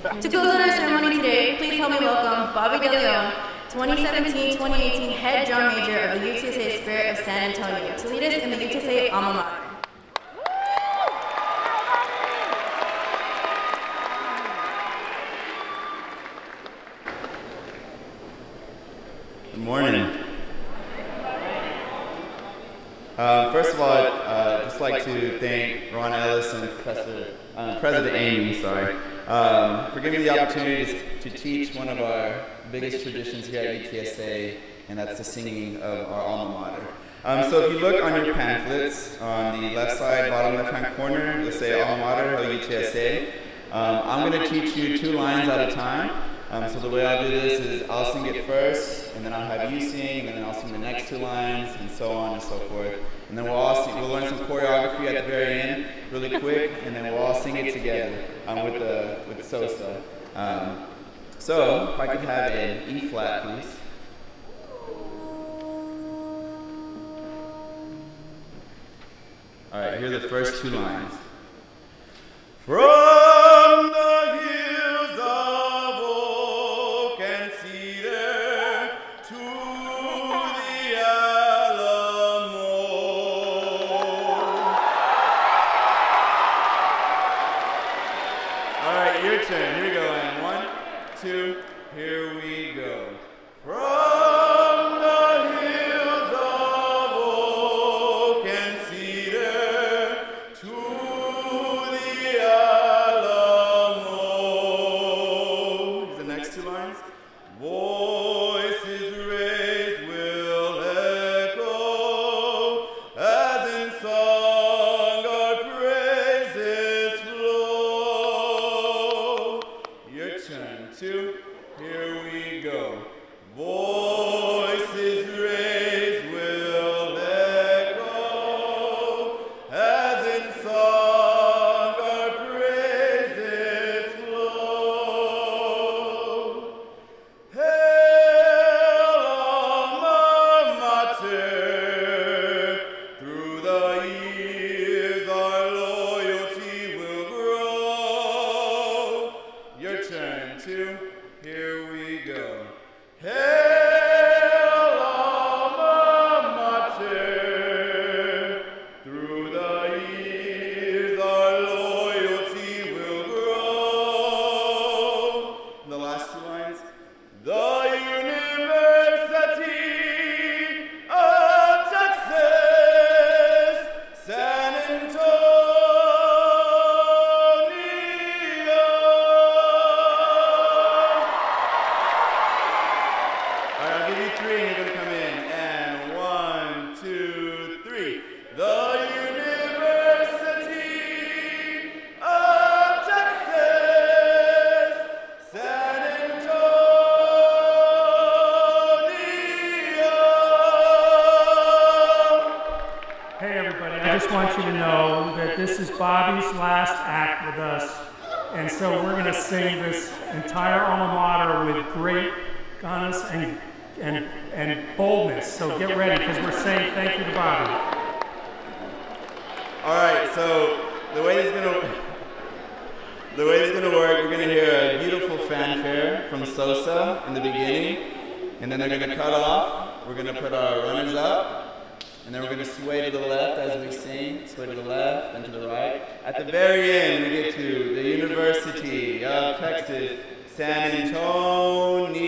To close out our ceremony today, please help me welcome Bobby DeLeon, 2017-2018 head drum major of the UTSA Spirit of San Antonio, to lead us in the UTSA alma mater. Good morning. First of all, I'd just like to thank Ron Ellis and President Amy, for giving me the opportunity to teach one of our biggest traditions here at UTSA, and that's the singing of our alma mater. So if you look on your pamphlets, on the left side, bottom left-hand corner, you'll say alma mater of UTSA. I'm going to teach you 2 lines at a time. So the way I'll do this is I'll sing it first, and then I'll have you sing, and then I'll sing the next 2 lines, and so on and so forth. And then we'll learn some choreography at the very end, really quick, and then we'll all sing it together with Sosa. So if I could have an E flat, please. All right, here are the first 2 lines. From the hills of oak and cedar to the Alamo. All right, your turn. Here we go. And 1, 2, here we go. From the hills of oak and cedar to the Alamo. Here's the next 2 lines. Voices raised will echo as in song our praises flow. Your turn. 2, here we go. Voices raised will echo as in song our praises flow. Hail alma mater, through the years our loyalty will grow. Your turn. 2, here we go. Hail alma mater, through the years our loyalty will grow. And the last 2 lines. The University of Texas, San Antonio. All right, I'll give you 3 and you're going to come in. And 1, 2, 3. The University of Texas, San Antonio. Hey everybody, I just want you to know that this is Bobby's last act with us. And so we're going to sing this entire alma mater with great guns and boldness. So get ready, because we're saying thank you to Bobby. All right, so the way it's gonna work, we're gonna hear a beautiful fanfare from Sosa in the beginning, and then they're gonna cut off. We're gonna put our runners up, and then we're gonna sway to the left as we sing, sway to the left and to the right. At the very end, we get to the University of Texas, San Antonio.